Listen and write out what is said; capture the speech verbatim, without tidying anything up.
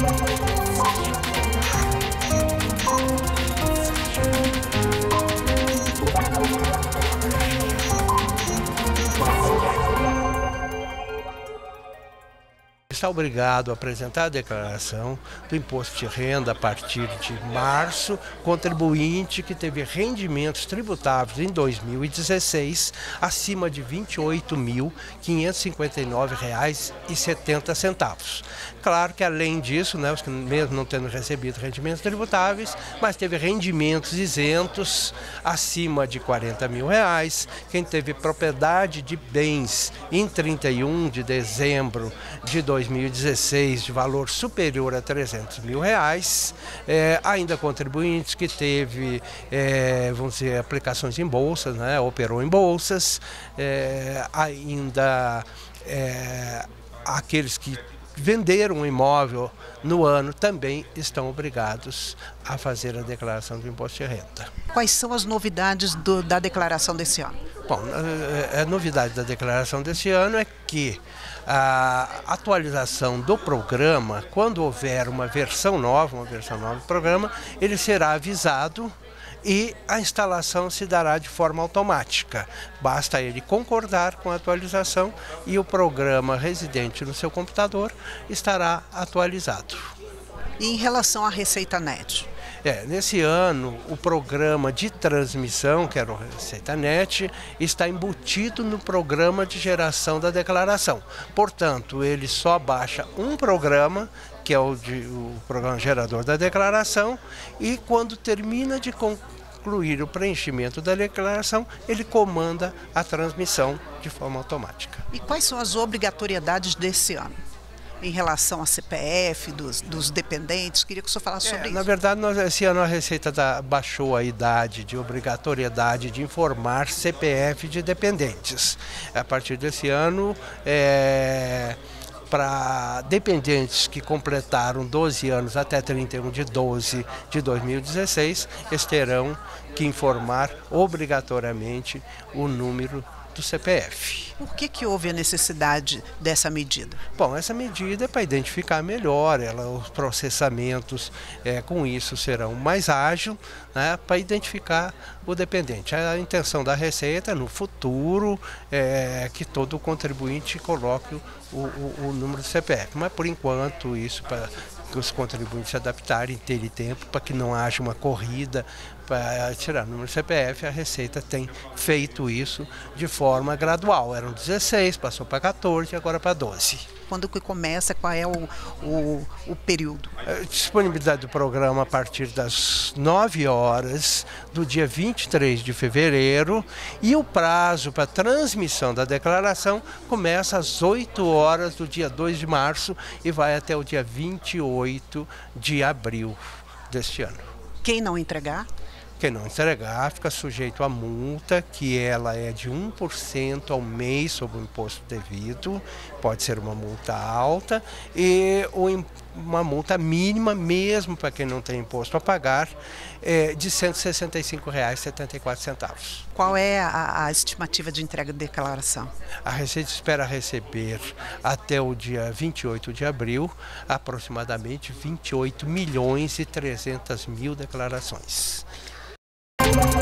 Está obrigado a apresentar a declaração do imposto de renda a partir de março, contribuinte que teve rendimentos tributáveis em dois mil e dezesseis acima de vinte e oito mil quinhentos e cinquenta e nove reais e setenta centavos. Claro que além disso, né, os que mesmo não tendo recebido rendimentos tributáveis, mas teve rendimentos isentos acima de quarenta mil reais, quem teve propriedade de bens em trinta e um de dezembro de dois mil e dezesseis de valor superior a trezentos mil reais, é, ainda contribuintes que teve, é, vamos dizer, aplicações em bolsas, né, operou em bolsas, é, ainda é, aqueles que venderam um imóvel no ano também estão obrigados a fazer a declaração do imposto de renda. Quais são as novidades do, da declaração desse ano? Bom, a, a novidade da declaração desse ano é que a atualização do programa, quando houver uma versão nova, uma versão nova do programa, ele será avisado e a instalação se dará de forma automática. Basta ele concordar com a atualização e o programa residente no seu computador estará atualizado. E em relação à Receita Net? É, nesse ano, o programa de transmissão, que era o Receita Net, está embutido no programa de geração da declaração. Portanto, ele só baixa um programa, que é o, de, o programa gerador da declaração, e quando termina de concluir o preenchimento da declaração, ele comanda a transmissão de forma automática. E quais são as obrigatoriedades desse ano? Em relação a C P F, dos, dos dependentes, queria que o senhor falasse sobre é, isso. Na verdade, nós, esse ano a Receita da, baixou a idade de obrigatoriedade de informar C P F de dependentes. A partir desse ano, é, para dependentes que completaram doze anos até trinta e um de doze de dois mil e dezesseis, eles terão que informar obrigatoriamente o número do C P F. Por que que houve a necessidade dessa medida? Bom, essa medida é para identificar melhor, ela, os processamentos é, com isso serão mais ágeis, né, para identificar o dependente. A intenção da Receita no futuro é que todo contribuinte coloque o, o, o número do C P F, mas por enquanto isso para que os contribuintes se adaptarem, terem tempo para que não haja uma corrida para tirar o número do C P F, a Receita tem feito isso de forma gradual. Eram dezesseis, passou para quatorze, agora para doze. Quando que começa, qual é o, o, o período? A disponibilidade do programa a partir das nove horas do dia vinte e três de fevereiro e o prazo para transmissão da declaração começa às oito horas do dia dois de março e vai até o dia vinte e oito de abril deste ano. Quem não entregar? Quem não entregar fica sujeito à multa, que ela é de um por cento ao mês sobre o imposto devido, pode ser uma multa alta, e uma multa mínima, mesmo para quem não tem imposto a pagar, é de cento e sessenta e cinco reais e setenta e quatro centavos. Qual é a, a estimativa de entrega de declaração? A Receita espera receber até o dia vinte e oito de abril aproximadamente vinte e oito milhões e trezentas mil declarações.